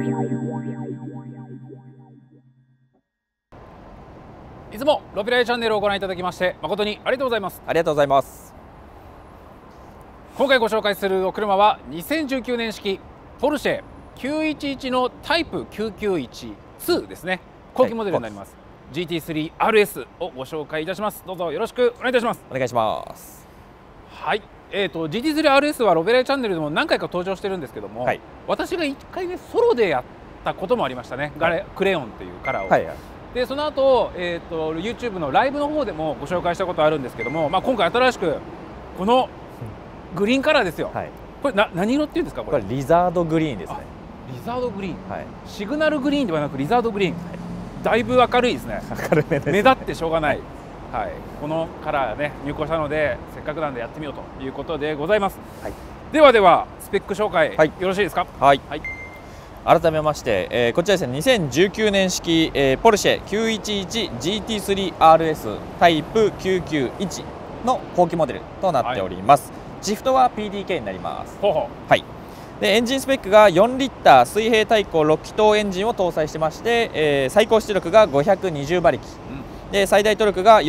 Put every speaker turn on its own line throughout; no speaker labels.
いつもロピライチャンネルをご覧いただきまして誠にありがとうございます。
ありがとうございます。
今回ご紹介するお車は2019年式ポルシェ911のタイプ991-2ですね。後期モデルになります、GT3RS をご紹介いたします。どうぞよろしくお願いいたします。
お願いします。
はい、GT3RS はロベライチャンネルでも何回か登場してるんですけども、はい、私が1回ねソロでやったこともありましたね、はい、クレヨンっていうカラーを。はいはい、でその後、YouTube のライブの方でもご紹介したことあるんですけども、今回新しくこのグリーンカラーですよ。はい、これ何色っていうんですか？これ
リザードグリーンですね。
リザードグリーン、はい、シグナルグリーンではなくリザードグリーン、はい、だいぶ明るいですね。
明るめですね。
目立ってしょうがない、はい、このカラーね入稿したのでせっかくなんでやってみようということでございます。はい、ではスペック紹介、はい、よろしいですか？
はい、はい、改めまして、こちらですね、2019年式、ポルシェ 911GT3RS タイプ991の後期モデルとなっております。はい、シフトは PDK になります。はい、でエンジンスペックが4リッター水平対向6気筒エンジンを搭載してまして、最高出力が520馬力、で最大トルクが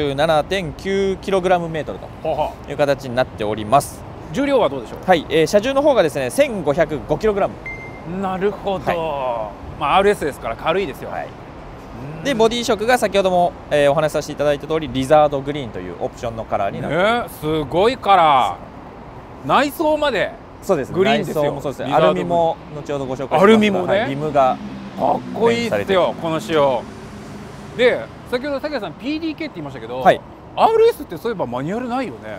47.9kgm という形になっております。
重量はどうでしょう？
はい、車重の方がですね 1505kg。
なるほど、はい、RS ですから軽いですよ。はい、
でボディ色が先ほども、お話しさせていただいた通りリザードグリーンというオプションのカラーになっています。
すごいカラー。内装まで
そうですね、
グリーンですよ。
内装もそうですね、アルミも後ほどご紹介します。
アルミもね、
リムが
かっこいいですよこの仕様で。先ほど竹谷さん PDK って言いましたけど、はい、RS ってそういえばマニュアルないよね。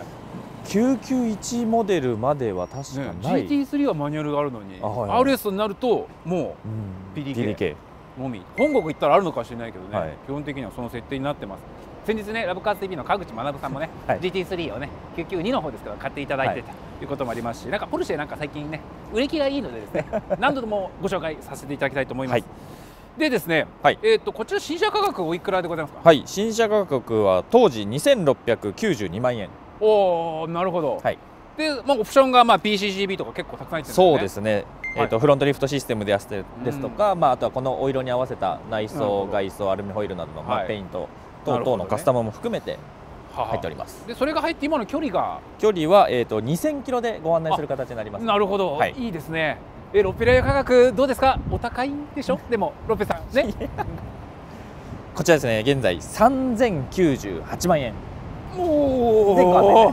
991モデルまでは確かない、
ね、GT3 はマニュアルがあるのに、はいはい、RS になるともう PDK のみ。本国行ったらあるのかもしれないけどね、はい、基本的にはその設定になってます。先日ねラブカーズ TV の川口学さんもね、はい、GT3 をね992の方ですけど買っていただいてということもありますし、なんかポルシェなんか最近ね売れ気がいいのでですね何度でもご紹介させていただきたいと思います。はい、でですね、はい、こちら新車価格おいくらでございますか？
はい、新車価格は当時2692万円。
おお、なるほど。はい、で、オプションがPCCB とか結構たくさん入ってるんですね。
そうですね。フロントリフトシステムですとか、あとはこのお色に合わせた内装、外装、アルミホイールなどのペイント等々のカスタムも含めて入っております。
で、それが入って今の距離は
2000キロでご案内する形になります。
なるほど、はい、いいですね。ロペラ価格どうですか？お高いんでしょ？でもロペさんね。
こちらですね、現在3098万円。
おお、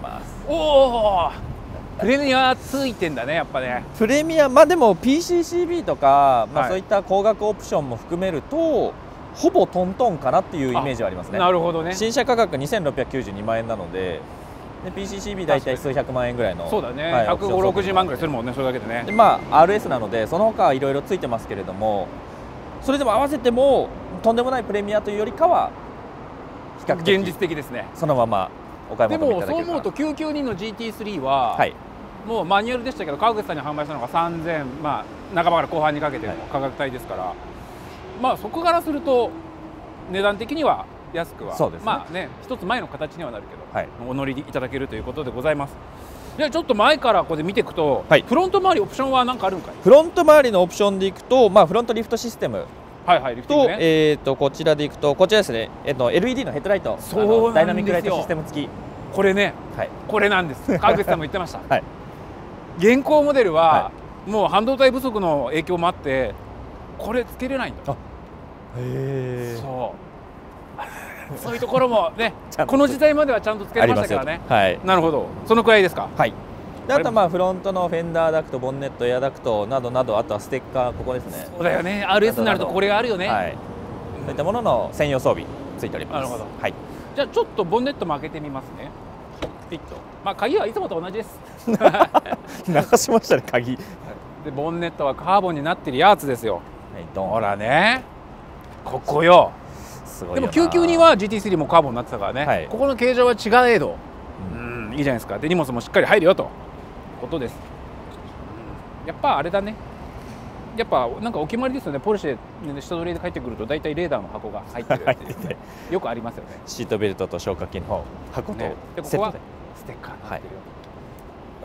プレミアついてんだね、やっぱね。
プレミア、でも PCCB とか、そういった高額オプションも含めるとほぼトントンかなっていうイメージはありますね。
なるほどね。
新車価格2692万円なので、PCCB 大体数百万円ぐらいの、
そうだね、150、60万ぐらいするもんね、それだけでね。
でRS なのでその他はいろいろついてますけれども、それでも合わせてもとんでもないプレミアというよりかは比較的
現実的ですね。
そのままお買い求めいただける。
でもそう思うと992の GT3 は、はい、もうマニュアルでしたけど川口さんに販売したのが3000、半ばから後半にかけての価格帯ですから、はい、そこからすると値段的には安くは、そうですね、一つ前の形にはなるけど、はい、お乗りいただけるということでございます。ではちょっと前からここで見ていくと、はい、フロント周りオプションは何かあるんかい？
フロント周りのオプションでいくと、フロントリフトシステムと、こちらでいくと、こちらですね、LED のヘッドライト、ダイナミックライトシステム付き。
これね、はい、これなんです。川口さんも言ってました。はい、現行モデルは、はい、もう半導体不足の影響もあって、これつけれないんだ。へえ。そういうところもね、この時代まではちゃんとつけれましたからね。はい。なるほど。そのくらいですか。はい。
であとはフロントのフェンダーダクト、ボンネット、エアダクトなどなど、あとはステッカー、ここですね。
そうだよね。RS になるとこれがあるよね。
はい。そういったものの専用装備ついております。
なるほど。
はい。
じゃあちょっとボンネットも開けてみますね。ピッと。鍵はいつもと同じです。
流しましたね、鍵。
でボンネットはカーボンになってるやつですよ。ほらね。ここよ。でも992は GT3 もカーボンになってたからね。はい、ここの形状は違えど、いいじゃないですか。で荷物もしっかり入るよと。ことです。やっぱあれだね。やっぱなんかお決まりですよね。ポルシェ下取りで帰ってくると大体レーダーの箱が入ってるっていうね、よくありますよね。
シートベルトと消火器の箱とセットで、
ここはステッカーになってるよ。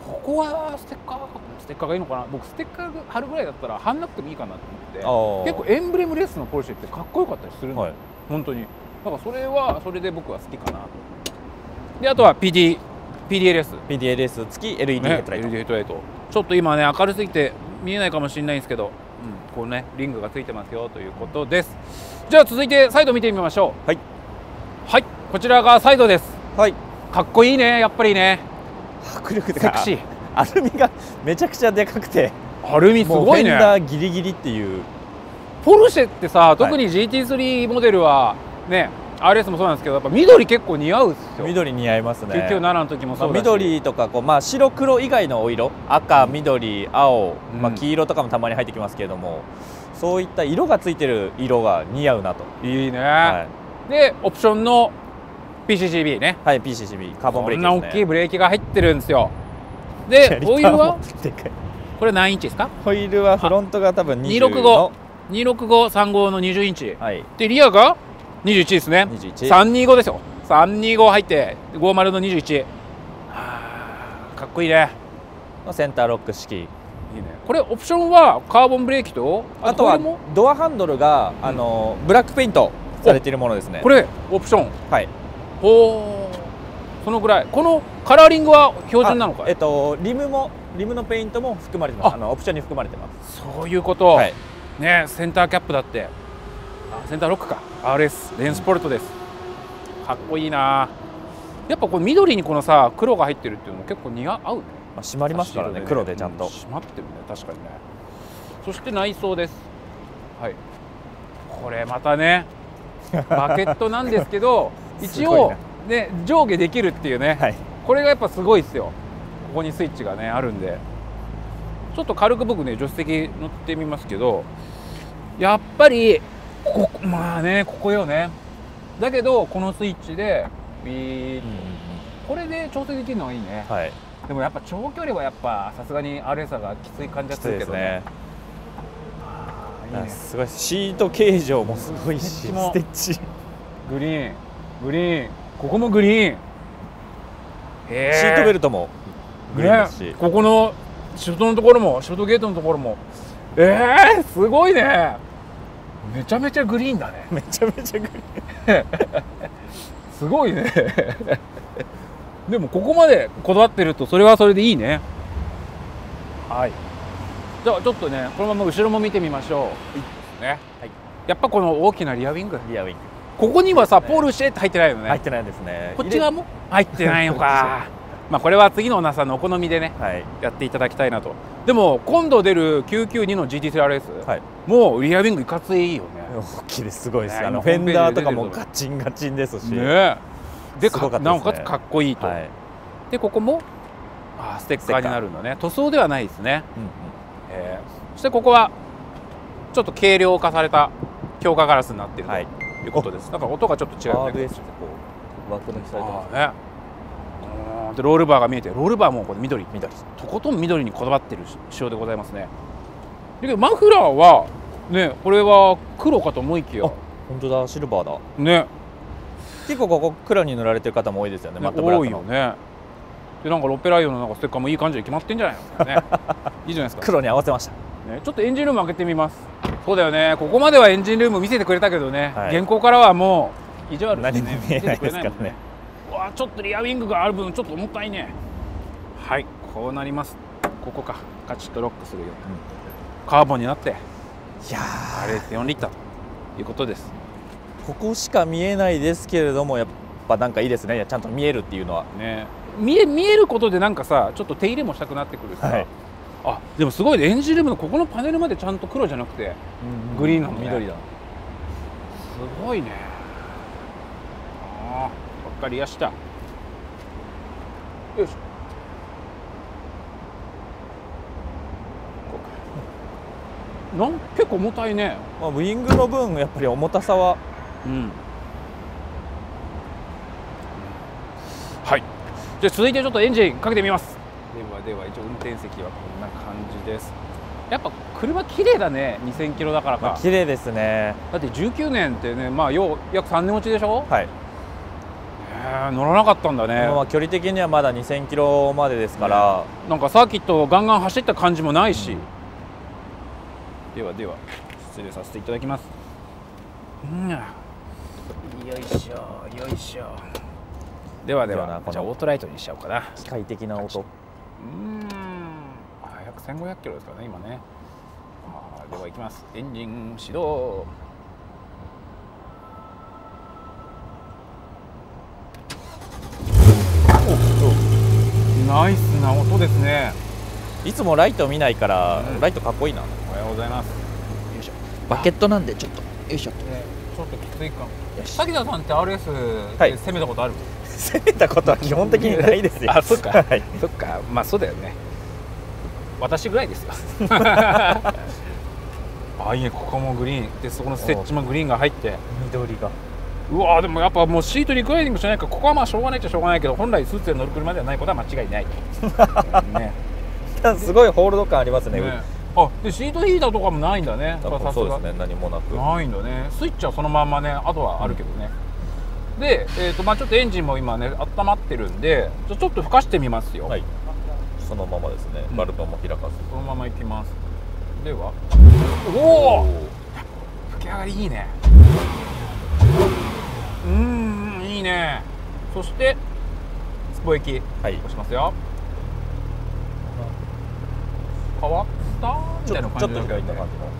ここはステッカーがいいのかな。僕ステッカー貼るぐらいだったら貼んなくてもいいかなと思って、結構エンブレムレスのポルシェってかっこよかったりするんだよ、本当に。だからそれはそれで僕は好きかなと。であとは PDLS
付き LED ヘッドライト、
LED ヘッドライト。ちょっと今ね明るすぎて見えないかもしれないんですけど、こうねリングがついてますよということです。じゃあ続いてサイド見てみましょう。はい、こちらがサイドです。かっこいいね、やっぱりね。
迫力が
セクシー。
アルミがめちゃくちゃでかくて、
アルミすごいね。
フェンダーギリギリっていう。
ポルシェってさ、特に GT3 モデルはね、RS もそうなんですけど、やっぱ緑結構似合うっすよ。
緑似合いますね。
997の時もそうだし、
緑とかこう、白黒以外のお色、赤、緑、青、黄色とかもたまに入ってきますけれども、そういった色がついてる色が似合うなと。
いいね。でオプションの PCCB ね。
PCCB カーボンブレーキですね。
こんな大きいブレーキが入ってるんですよ。でホイールはこれ何インチですか？
ホイールはフロントが多分20の
26535の20インチ、でリアが21ですね。325ですよ。325入って50の21。かっこいいね。
センターロック式。いいね。
これオプションはカーボンブレーキと、
あとはドアハンドルがブラックペイントされているものですね。
これオプション。ほう。そのぐらい。このカラーリングは標準なのか。リムのペイントも含まれてます。オプションに含まれてます。 そういうこと。ね、センターキャップだって。センターロックか。RS レンスポルトです。かっこいいな。やっぱこの緑にこのさ黒が入ってるっていうのも結構似合うね。
締まりますからね、黒でちゃんと
締まってるね、確かにね。そして内装です。これまたねバケットなんですけど一応ね上下できるっていうね、これがやっぱすごいですよ。ここにスイッチがねあるんで、ちょっと軽く僕ね助手席乗ってみますけど、やっぱりここよね。だけどこのスイッチでこれで調整できるのがいいね。でもやっぱ長距離はやっぱさすがに RS がきつい感じがするけどね。
すごい。シート形状もすごいし、ステッチ
グリーン、ここもグリーン。
シートベルトもグリーンですし、
ここのシフトのところも、シフトゲートのところも、すごいね。めちゃめちゃグリーンだね。
めちゃめちゃグリーン
すごいねでもここまでこだわってるとそれはそれでいいね。じゃあちょっとねこのまま後ろも見てみましょうね。やっぱこの大きなリアウィング、ここにはさポルシェって入ってないよね。
入ってないですね。
こっち側も入ってないのかこれは次のオーナーさんのお好みでね、やっていただきたいなと。でも今度出る992の GT3RS、もうリアウィングいかついよね。
大きいです。すごいです。フェンダーとかもガチンガチンですしね。
でなおかつかっこいいと。でここもステッカーになるんだね。塗装ではないですね。そしてここはちょっと軽量化された強化ガラスになっているということです。だから音がちょっと違うね。
枠抜きされてますね。
でロールバーが見えて、ロールバーもこれ緑とことん緑にこだわってる仕様でございますね。だけどマフラーはね、これは黒かと思いきや、
本当だ、シルバーだ
ね。
結構ここ黒に塗られてる方も多いですよね。
多いよね。でなんかロッペライオンのなんかステッカーもいい感じで決まってんじゃないですかね。いいじゃないですか。
黒に合わせました
ね。ちょっとエンジンルーム開けてみます。そうだよね。ここまではエンジンルーム見せてくれたけどね、現行からはもう意地悪
何も見えないですからね。
わ、ちょっとリアウィングがある分ちょっと重たいね。こうなります。ここかカチッとロックするよ、カーボンになって、0.4 リッターということです。
ここしか見えないですけれども、やっぱなんかいいですね。ちゃんと見えるっていうのは
ね。見えることでなんかさ、ちょっと手入れもしたくなってくるしさ、でもすごいね。エンジンルームのここのパネルまでちゃんと黒じゃなくてグリーンなのね。緑だ。すごいね。わかりやした。よいしょ。結構重たいね。
ウィングの分やっぱり重たさは、
じゃあ続いてちょっとエンジンかけてみます。では一応運転席はこんな感じです。やっぱ車綺麗だね。2000キロだからか。
綺麗ですね。
だって19年ってね、約3年落ちでしょ。 乗らなかったんだね。
まあ距離的にはまだ2000キロまでですから、
なんかサーキットをガンガン走った感じもないし、では失礼させていただきます。よいしょよいしょ。ではじゃあオートライトにしちゃおうかな。
機械的な音。
約1500キロですからね今ね。では行きます。エンジン始動。ナイスな音ですね。
いつもライト見ないから、ライトかっこいいな。
おはようございます。よいしょ。
バケットなんでちょっとよいしょ。
ちょっときついかも。滝田さんって RS で攻めたことある？
攻めたことは基本的にないですよ。
あ、そっか。そっか。まあそうだよね。私ぐらいですよ。いいね、ここもグリーンで、そこのステッチもグリーンが入って
緑が。
うわー、でもやっぱもうシートリクライニングしないから、ここはまあしょうがないっちゃしょうがないけど、本来スーツで乗る車ではないことは間違いない。ね、
すごいホールド感ありますね。
でシートヒーターとかもないんだね。
そうですね、何もなく
ないんだね。スイッチはそのまんまね、あとはあるけどね。で、まあちょっとエンジンも今ね温まってるんで、ちょっと吹かしてみますよ。
そのままですね。バルブも開かず
そのままいきます。では、おお、吹き上がりいいね。いいね。そしてスポ液押しますよ。変わったみたいな感じだけど、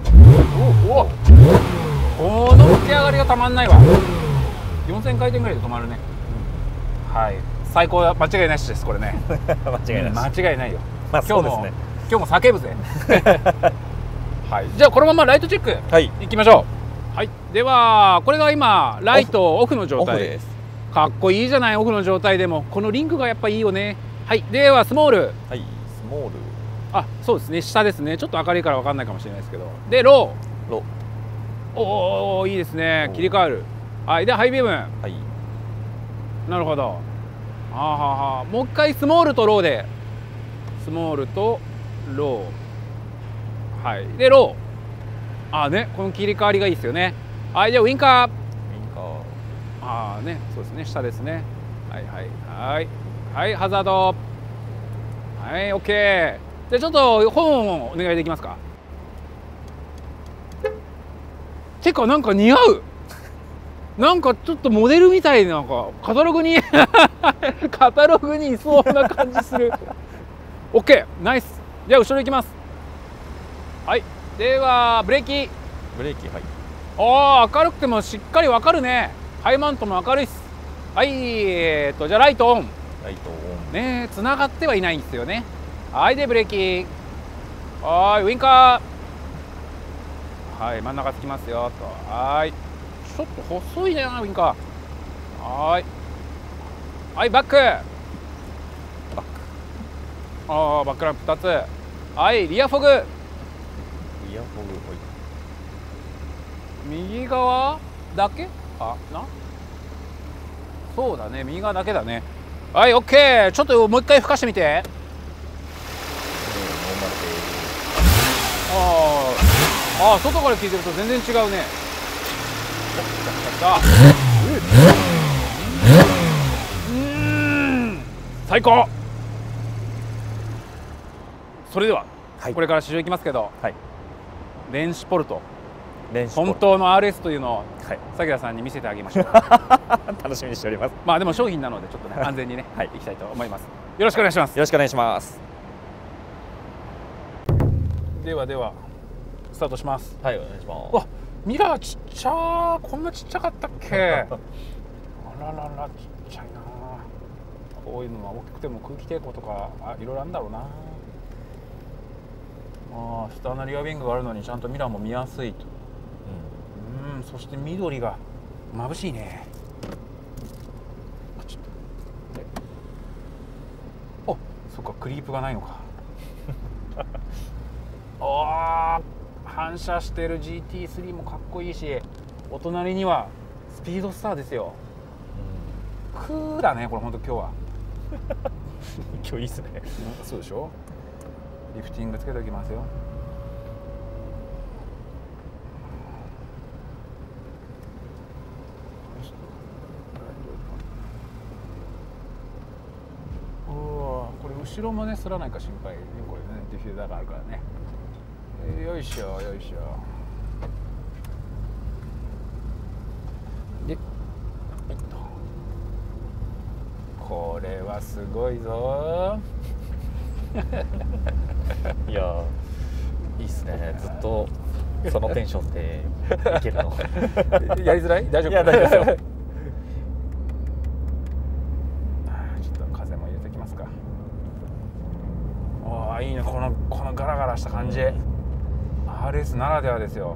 この吹き上がりがたまんないわ。4000回転ぐらいで止まるね。はい、最高だ。間違いなしですこれね。間違いないよ。今日も叫ぶぜ。はい、じゃあこのままライトチェックいきましょう。はい、ではこれが今ライトオフの状態です。かっこいいじゃない、オフの状態でもこのリンクがやっぱいいよね。はい、ではスモール。
はい、スモール。
そうですね、下ですね。ちょっと明るいから分かんないかもしれないですけど、でロー。おお、いいですね。切り替わる。はい、でハイビーム。なるほど。もう一回スモールとローで、スモールとロー。はい、でロー。ね、この切り替わりがいいですよね。はい、じゃあウインカー。ね、そうですね、下ですね。はい、ハザード。はい、オッケー。じゃあちょっと本をお願いできますか。てかなんか似合う。なんかちょっとモデルみたいな、なんかカタログにカタログにいそうな感じする。オッケー、ナイス。じゃあ後ろ行きます。はい、ではブレーキ。明るくてもしっかりわかるね。ハイマウントも明るいっす。はい、じゃあライトオン。ね、つながってはいないんですよね。はい、でブレーキ。はい、ウインカー。はい、真ん中つきますよと。はい、ちょっと細いねウインカー。はい、バック。バックランプ2つ。はい、リアフォグ。右側だけそうだね、右側だけだね。はい、オッケー。ちょっともう一回吹かしてみて。外から聞いてると全然違うね。最高。それでは、これから試乗いきますけど、レンシュポルト、本当の RS というのを崎田さんに見せてあげましょう。
楽しみにしております。
まあでも商品なのでちょっとね安全にねいきたいと思います。よろしくお願いします。
よろしくお願いします。
ではスタートします。
はい、お願いします。
わ、ミラーちっちゃー。こんなちっちゃかったっけ。あららら、ちっちゃいな。こういうのは大きくても空気抵抗とかいろいろあるんだろうな。下のリアウィングがあるのにちゃんとミラーも見やすいと。そして緑が眩しいね。そっか、クリープがないのか。反射してる GT3 もかっこいいし、お隣にはスピードスターですよ。クーだねこれ本当今日は。
今日いいっすね。
そうでしょ。リフティングつけておきますよ。 後ろもね、すらないか心配ね、これね、ディフューザーがあるからね。よいしょよいしょ。で、これはすごいぞ
いやいいっすね。ずっとそのテンションでいけるの
やりづらい？大丈夫？
いや大丈夫ですよ。
ちょっと風も入れてきますか。ああ、いいね、このガラガラした感じ、RS ならではですよ。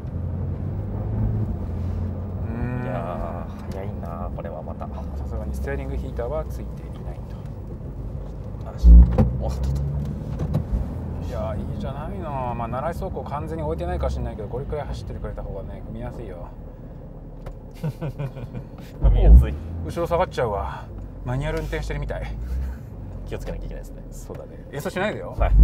いや早いなこれは。また
さすがにステアリングヒーターはついていないと。
おっとっと。
いやいいじゃないの。まあ習い走行完全に置いてないかもしれないけど、これくらい走ってくれた方がね、踏みやすいよ。
踏みやすい。
後ろ下がっちゃうわ。マニュアル運転してるみたい。
気をつけなきゃいけないですね。
そうだね。演奏しないでよ。
はい。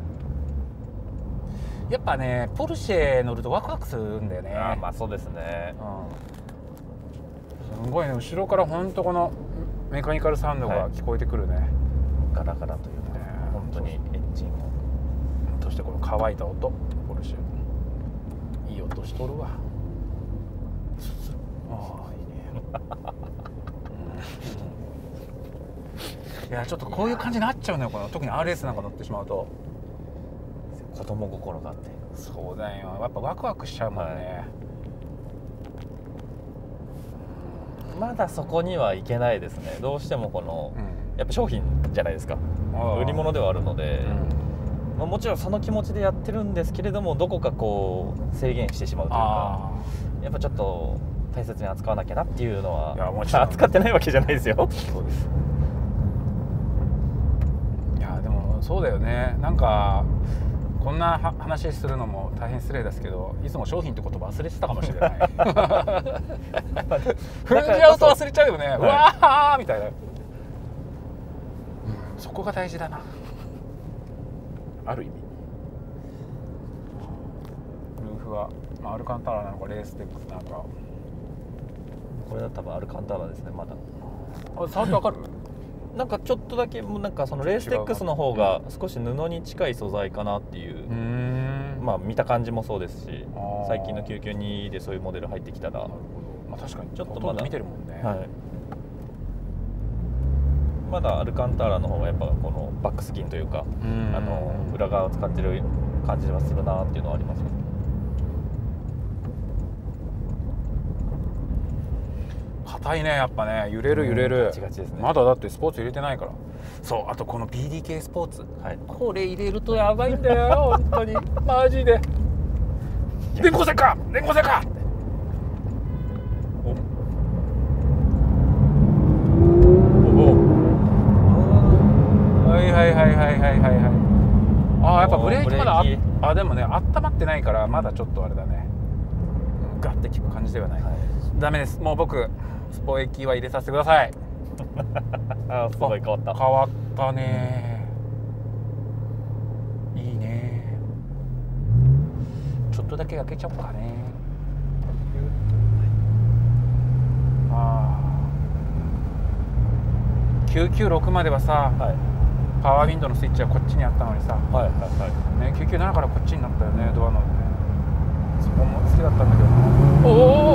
やっぱね、ポルシェ乗るとワクワクするんだよね。
まあそうですね。
すごいね、後ろから本当このメカニカルサウンドが聞こえてくるね。
ガラガラというね、本当にエンジンを。
そしてこの乾いた音、ポルシェいい音しとるわ。ああいいね。いやちょっとこういう感じになっちゃうのよ、この特に RS なんか乗ってしまうと。
子供心があって。
そうだよ、やっぱワクワクしちゃうもんね。
まだそこにはいけないですね。どうしてもこの、やっぱ商品じゃないですか。売り物ではあるので、まあ、もちろんその気持ちでやってるんですけれども、どこかこう制限してしまうというか、やっぱちょっと大切に扱わなきゃなっていうのは。いやもちろん扱ってないわけじゃないですよ。
そうです。いやでもそうだよね。なんかこんな話するのも大変失礼ですけど、いつも商品って言葉忘れてたかもしれない。踏んじゃうと忘れちゃうよね。うわーみたいな。そこが大事だな。ある意味。ルーフは、アルカンタラなのかレーステックスなのか。
これは多分アルカンタラですね、まだ。
触ってわかる？
なんかちょっとだけもうなんかそのレーステックスの方が少し布に近い素材かなっていう。まあ見た感じもそうですし、最近の992でそういうモデル入ってきたら、
まあ確かに
ちょっとまだ
見てるもんね。
はい。まだアルカンターラの方がやっぱこのバックスキンというか、裏側を使ってる感じはするなっていうのはありますね。
硬いね、やっぱね。揺れる揺れる。
ガチガチですね。
まだだってスポーツ入れてないから。そう、あとこの PDK スポーツ、これ入れるとやばいんだよ本当にマジで。連合線か連合線か。はいはいはいはいはいはいはい。ああやっぱブレーキまだでもね温まってないからまだちょっとあれだね。ガッて効く感じではない。ダメです。もう僕スポ液は入れさせてください。
すごい変わった。
変わったね。いいね。ちょっとだけ開けちゃおうかね。996まではさ、パワーウィンドウのスイッチはこっちにあったのにさ、ね、997からこっちになったよね、ドアのね。そこも好きだったんだけどな。お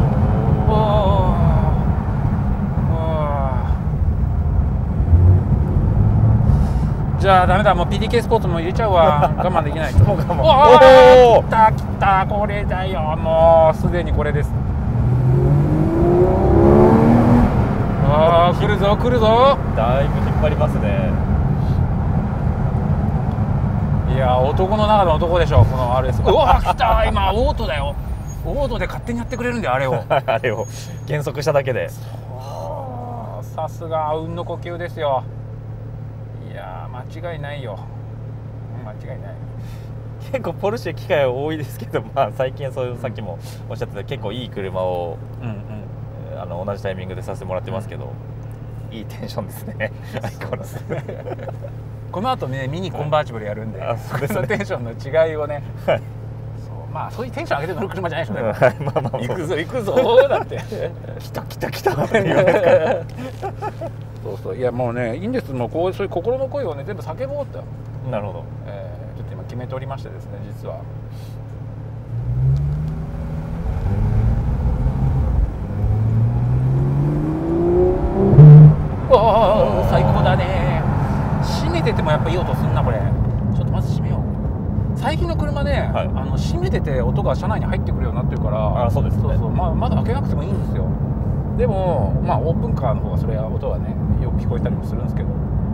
じゃあダメだ、もう PDK スポーツも入れちゃうわ。我慢できない。おお来た来た、これだよ、もうすでにこれです。来るぞ来るぞ。
だいぶ引っ張りますね。
いや男の中の男でしょこの RS。うわ来た、今オートだよ。オートで勝手にやってくれるんだよあれを。
あれを減速しただけで。
さすがあうんの呼吸ですよ。いや間違いないよ。間違いない。
結構ポルシェ機会多いですけど、まあ最近そういうさっきもおっしゃってた結構いい車を、同じタイミングでさせてもらってますけど、いいテンションですね。こ
の後ねミニコンバーチブルやるんで、そのテンションの違いをね。 まあそういうテンション上げて乗る車じゃないでしょ。
まあまあ
行くぞ行くぞだって
来た来た来たって言われて
そうそう、いやもうねいいんです。もうこうそういう心の声をね全部叫ぼうと。
なるほど。
ちょっと今決めておりましてですね、実は。おお最高だね。閉めててもやっぱいい音すんなこれ。ちょっとまず閉めよう。最近の車ね、はい、閉めてて音が車内に入ってくるようになってるから。
あ、そうですね。
そうそう、まだ開けなくてもいいんですよ。でもまあオープンカーの方がそれは音がねよく聞こえたりもするんですけど。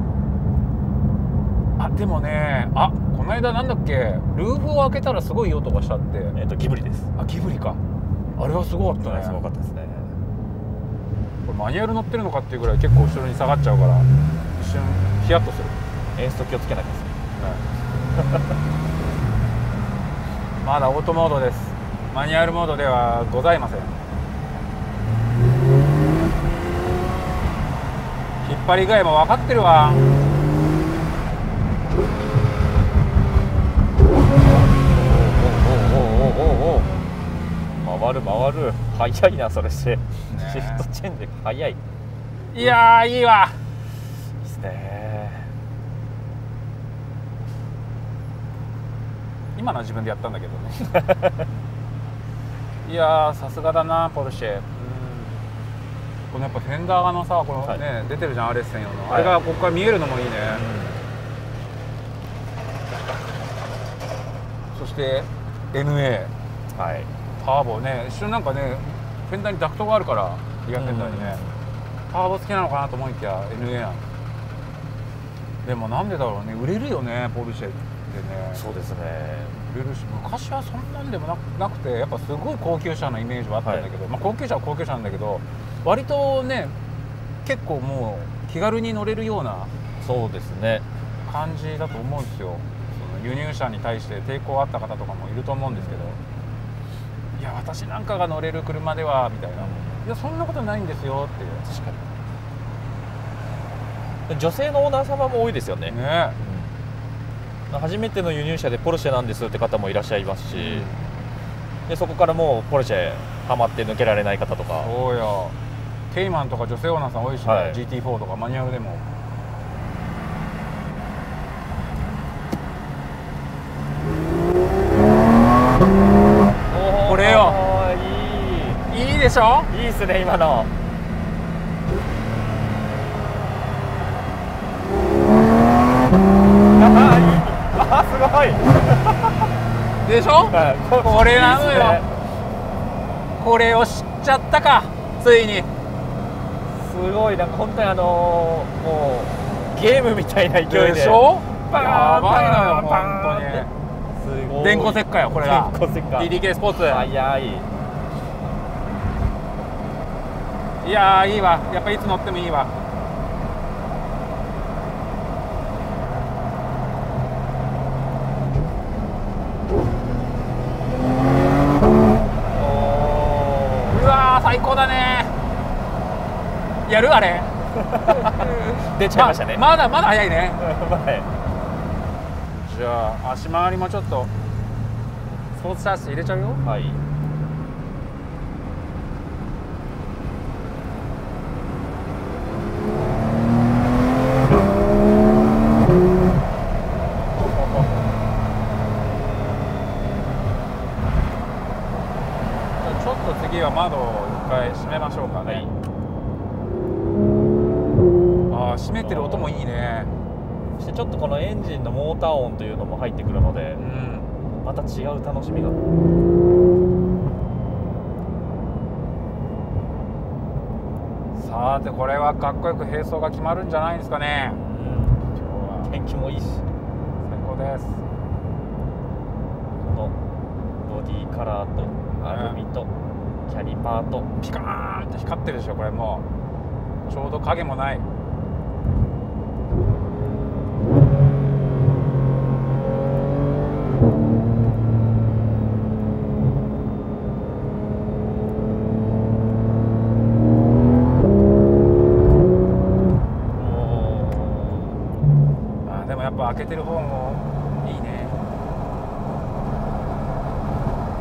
あ、でもね、あ、この間なんだっけ、ルーフを開けたらすごいいい音がしたって。
ギブリです。
あ、ギブリか。あれはすごかったね。
すごかったですね。
これマニュアル乗ってるのかっていうぐらい結構後ろに下がっちゃうから一瞬ヒヤッとする。
エンスト気をつけなきゃですね。
まだオートモードです。マニュアルモードではございません。引っ張り具合も分かってるわ。
回る回る、早いなそれして、シフトチェンジ早い。
いやーいいわ。
いいですね。
今のは自分でやったんだけどねいやーさすがだなポルシェ。このやっぱフェンダーのさ、このね、はい、出てるじゃん RS 専用の、はい、あれがここから見えるのもいいね、そして NA、
はい、
ターボね、一瞬なんかねフェンダーにダクトがあるからリアフェンダーにね、ターボ付きなのかなと思いきや NA なの。でもなんでだろうね、売れるよねポルシェってね。
そうですね、
売れるし、昔はそんなんでもなくて、やっぱすごい高級車のイメージはあったんだけど、はい、まあ高級車は高級車なんだけど、割とね結構もう気軽に乗れるような、
そうですね、
感じだと思うんですよ。その輸入車に対して抵抗あった方とかもいると思うんですけど、いや私なんかが乗れる車ではみたいな、いやそんなことないんですよっていう。
確かに女性のオーナー様も多いですよね。初めての輸入車でポルシェなんですって方もいらっしゃいますし、でそこからもうポルシェハマって抜けられない方とか。
そうよ、ケイマンとか女性オーナーさん多いしね、はい、GT4 とかマニュアルでも。これよ、いいでしょ。
いいっすね今の。あ、すごい
でしょ、はい、これなのよ、これを知っちゃったかついに。
すごい、なんか本当にもうゲームみたいな勢いで。
でしょ、やばいのよ本当に。すごい電光石火よこれが。
電光石火
PDK スポーツ。
早い。
いやーいいわ、やっぱいつ乗ってもいいわ。最高だね。やるあれ
出ちゃいましたね。
まだ早いねじゃあ足回りもちょっとスポーツシャーシ入れちゃうよ。
はい。
次は窓を一回閉めましょうかね。はい、ああ閉めてる音もいいね。
そしてちょっとこのエンジンのモーター音というのも入ってくるので、また違う楽しみが。
さてこれはかっこよく並走が決まるんじゃないですかね。
今日は天気もいいし最
高です。
このボディカラーとアルミと、キャリパーと
ピカーンって光ってるでしょ。これもうちょうど影もない。でもやっぱ開けてる方もいいね。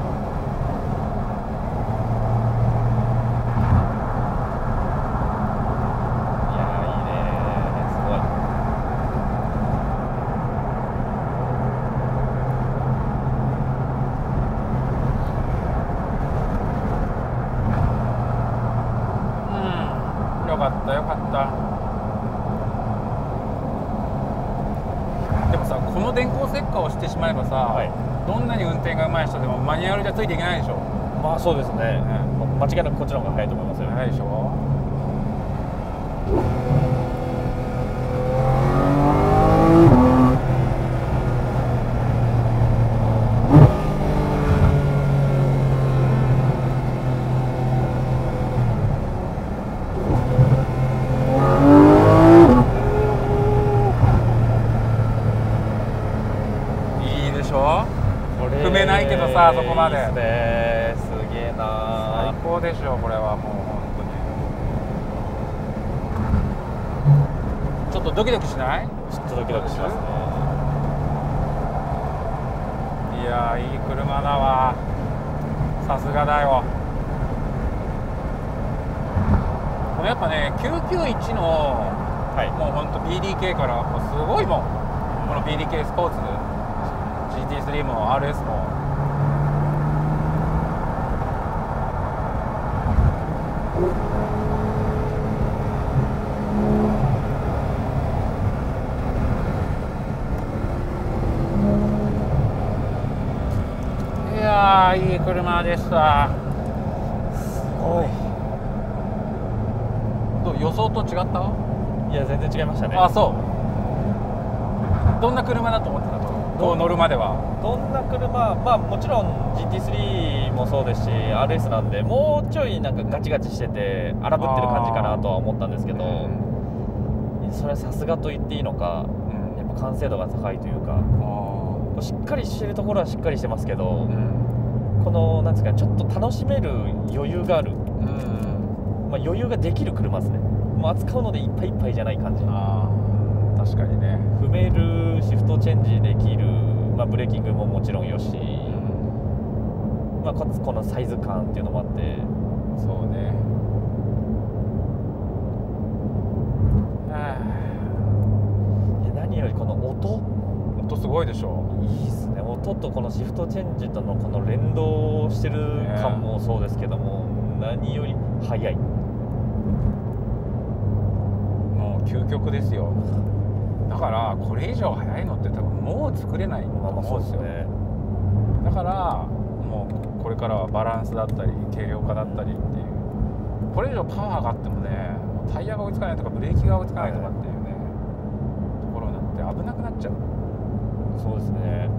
電光石火をしてしまえばさ、どんなに運転が上手い人でもマニュアルじゃついていけないでしょ。
まあそうですね、間違いなくこっちの方が早いと思いますよ。
早いでしょ。踏めないけどさ、そこまで。
すげえな。
最高でしょ、これはもう本当に。ちょっとドキドキしない？
ちょっとドキドキしますね。
いやー、いい車だわ。さすがだよ。これやっぱね、991の、もう本当 PDK からもうすごいもん。この PDK スポーツ。GT3 も RS もいやー、いい車でした。すごい。どう、予想と違った？
いや、全然違いましたね。
あ、そう。どんな車だと思ってたの？こう乗るまでは。
どんな車、まあもちろん GT3 もそうですし RS なんで、もうちょいなんかガチガチしてて荒ぶってる感じかなとは思ったんですけど、それはさすがと言っていいのか、やっぱ完成度が高いというか、しっかりしてるところはしっかりしてますけど、このなんですか、ちょっと楽しめる余裕がある、まあ、余裕ができる車ですね。もう扱うのでいっぱいいっぱいじゃない感じ。
確かにね。
踏める、シフトチェンジできる、まあ、ブレーキングももちろんよし、まあ、かつこのサイズ感っていうのもあって。
そうね。
何よりこの音
すごいでしょ。
いいですね。音とこのシフトチェンジとのこの連動してる感もそうですけども、何より速い。
もう究極ですよ。だからこれ以上速いのって多分もう作れないと思うんですよ。だからもうこれからはバランスだったり軽量化だったりっていう、これ以上パワーがあってもね、タイヤが追いつかないとかブレーキが追いつかないとかっていうね、ところになって危なくなっちゃう。
そうですね。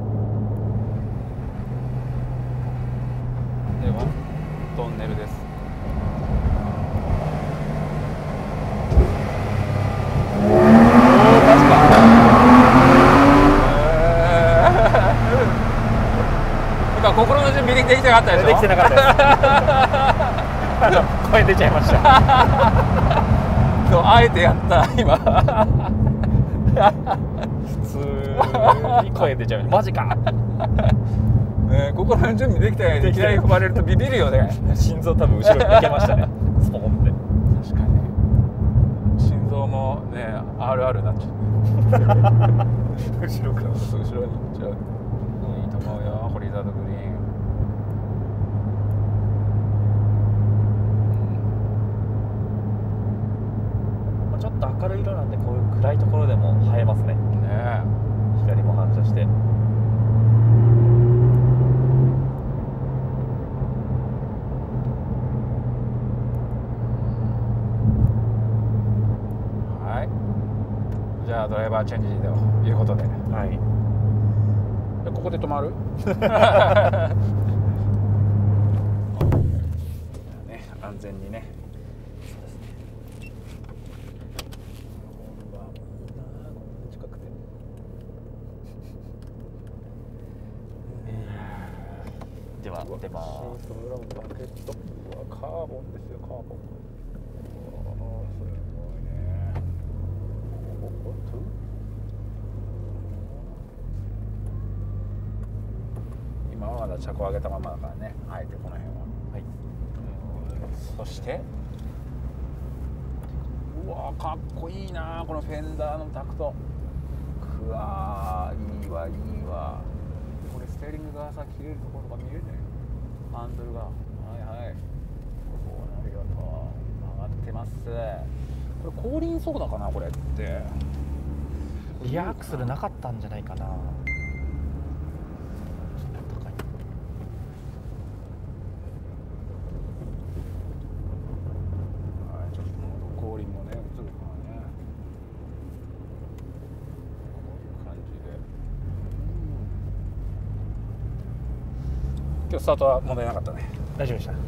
ではトンネルです。心の準備できてなかったでしょ。
できてなかったです。声出ちゃいました。
そう、あえてやった今。
普通に声出ちゃう。マジか。
ね、心の準備できてないでいきなり踏まれるとビビるよね。
心臓多分後ろに抜けましたね。スポンって。
確かに。心臓もね、RR になっちゃう。後ろから後ろに行っちゃう。いいと思うよ、ホリザードグリーン。
ちょっと明るい色なんで、こういう暗いところでも映えますね。光も反射して。
はい。じゃあドライバーチェンジということで。はい。ここで止まる？ね、安全にね。
では出ます。
バケットはカーボンですよ、カーボン。すごいね。今はまだ車高上げたままだからね、あえてこの辺は。はい。そして、うわー、かっこいいな、このフェンダーのタクト。くわー、いいわいいわ。これステーリングがさ、切れるところが見えるね。ハンドルが、はいはい、こうなるよと曲がってます。これ後輪操だかな、これって。
リアアクセルなかったんじゃないかな。
今日スタートは問題なかったね。
大丈夫でした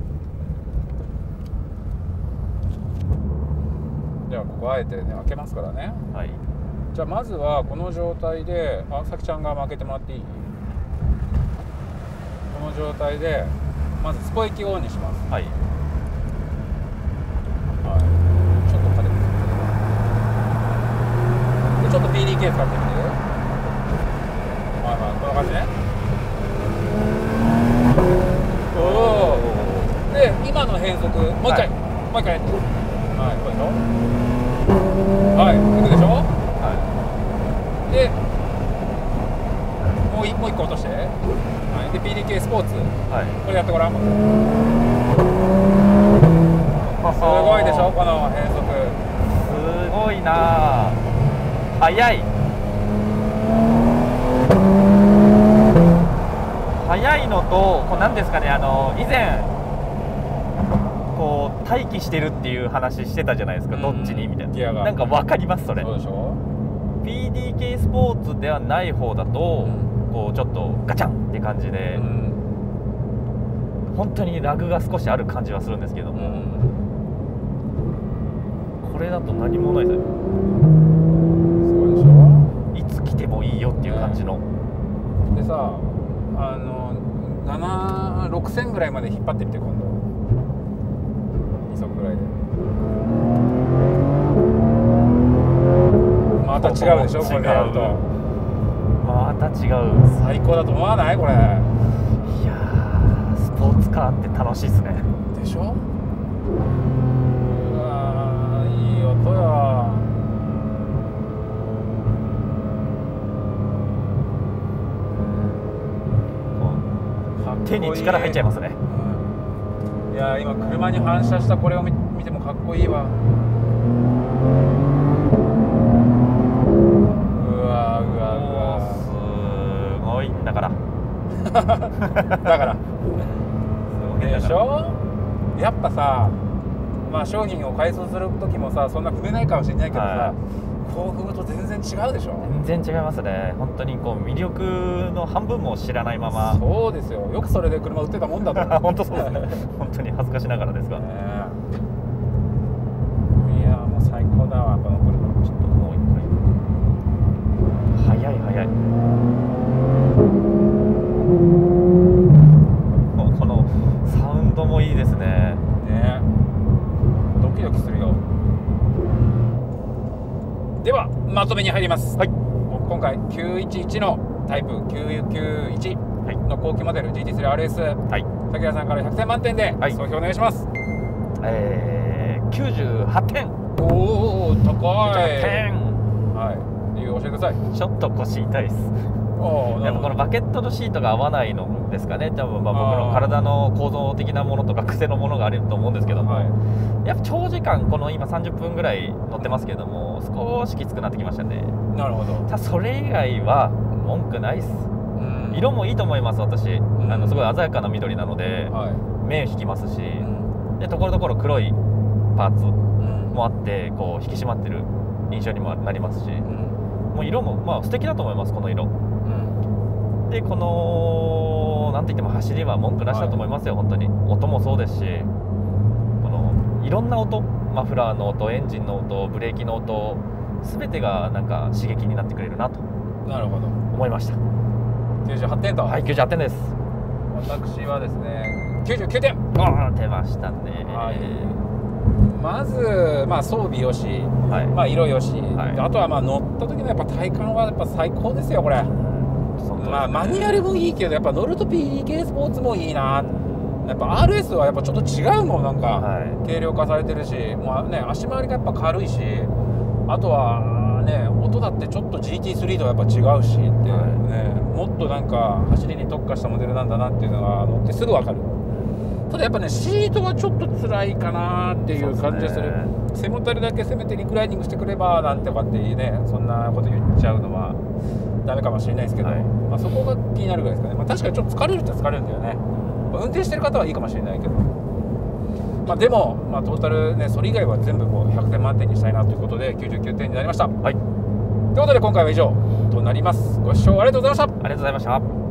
じゃあここあえてね開けますからね。
はい。
じゃあまずはこの状態で、さきちゃんが開けてもらっていい？この状態でまずスポ液をオンにします。
はい。
はい。ちょっと軽く。でちょっと PDK 使ってみて。はいはい、こんな感じね。おお。で今の変則もう一回、もう一回。はい、こうでしょ。はい、いくでしょ。はい。で、もう一個落として。はい。で PDK スポーツ。はい。これやってごらん。すごいでしょ、この変則。
すごいな。速い。速いのと、こうなんですかね、以前。こう待機してるっていう話してたじゃないですか、どっちにみたいな。なんか分かります、それ。
そうでしょ。
PDK スポーツではない方だと、こうちょっとガチャンって感じで、本当にラグが少しある感じはするんですけども、これだと何もないですよね。
すごいでしょ。
いつ来てもいいよっていう感じの。
でさ、6000ぐらいまで引っ張ってみて、今度2速ぐらいで。また違うでしょ、これでやると。
また違う。
最高だと思わないこれ。い
やー、スポーツカーって楽しいっすね。
でしょ。うわー、いい音よ。
手に力入っちゃいますね。
いや、今車に反射したこれを見てもかっこいいわ。
すごいんだから
だからでしょ。やっぱさ、まあ商品を改装する時もさ、そんな踏めないかもしれないけどさ、こう踏むと全然違うでしょ。
全然違いますね。本当にこう魅力の半分も知らないまま。
そうですよ。よくそれで車売ってたもんだと
本当そうですね。本当に恥ずかしながらですが、い
やもう最高だわ、この車。
ちょっともう一回。速い速い。このサウンドもいいですね。
ドキドキするよ。ではまとめに入ります。はい。今回911のタイプ991の後期モデル GT3RS、はい、竹谷さんから100点満点で総評お願いします。
98点。
おお、高い。
98点。
はい。理由教えてください。
ちょっと腰痛いです。やっぱこのバケットのシートが合わないのですかね。多分僕の体の構造的なものとか癖のものがあると思うんですけども、やっぱ長時間この今30分ぐらい乗ってますけども、少しきつくなってきましたね。
なるほど。
ただそれ以外は文句ないっす。色もいいと思います。私すごい鮮やかな緑なので、目引きますし、でところどころ黒いパーツもあってこう引き締まってる印象にもなりますし、もう色もまあ素敵だと思います、この色。でこのなんて言っても走りは文句なしだと思いますよ、本当に。音もそうですし、このいろんな音、マフラーの音、エンジンの音、ブレーキの音、全てがなんか刺激になってくれるなと思いました。
98点と。
はい、98点です。
私はですね99点。
ああ、出ましたね。
まず、まあ、装備よし、まあ、色よし、あとはまあ乗った時のやっぱ体感はやっぱ最高ですよ、これ。まあ、マニュアルもいいけど、やっぱ乗ると PDK スポーツもいいな。やっぱ RS はやっぱちょっと違うもん、なんか、軽量化されてるし、まあね、足回りがやっぱ軽いし、あとはね、音だってちょっと GT3 とはやっぱ違うしって、もっとなんか走りに特化したモデルなんだなっていうのが乗ってすぐ分かる。ただやっぱね、シートはちょっと辛いかなっていう感じがする。背もたれだけせめてリクライニングしてくればなんてかってね、そんなこと言っちゃうのはダメかもしれないですけど、まあそこが気になるぐらいですかね。まあ、確かにちょっと疲れるっちゃ疲れるんだよね。まあ、運転してる方はいいかもしれないけど、まあ、でも、まあ、トータルね、それ以外は全部こう100点満点にしたいなということで99点になりました。ということで今回は以上となります。ご視聴ありがとうございました。
ありがとうございました。